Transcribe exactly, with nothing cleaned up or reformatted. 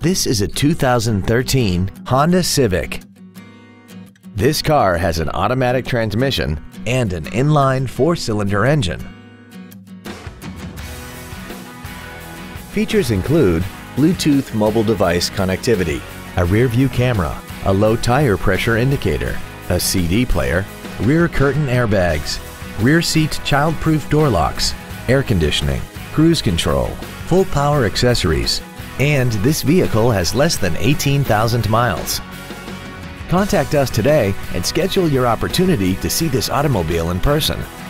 This is a two thousand thirteen Honda Civic. This car has an automatic transmission and an inline four-cylinder engine. Features include Bluetooth mobile device connectivity, a rear-view camera, a low tire pressure indicator, a C D player, rear curtain airbags, rear seat child-proof door locks, air conditioning, cruise control, full power accessories, and this vehicle has less than eighteen thousand miles. Contact us today and schedule your opportunity to see this automobile in person.